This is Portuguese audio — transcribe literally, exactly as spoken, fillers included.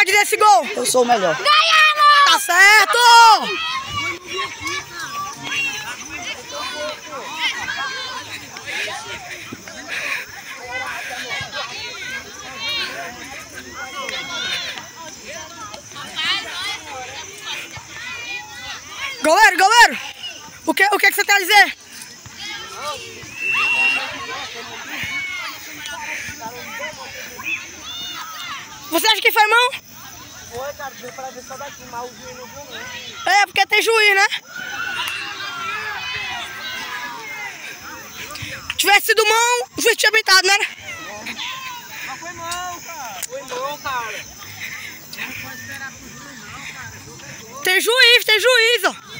quer dizer esse gol? Eu sou o melhor. Ganhamos! Tá certo! Goleiro, goleiro! O que, o que, que você quer dizer? Você acha que foi mão? Foi, cara, deu pra ver só daqui, mas o juiz não viu não. É, porque tem juiz, né? Se tivesse sido mão, o juiz tinha pintado, né? Mas foi mão, cara. Foi mão, cara. Tem juiz, tem juiz, ó.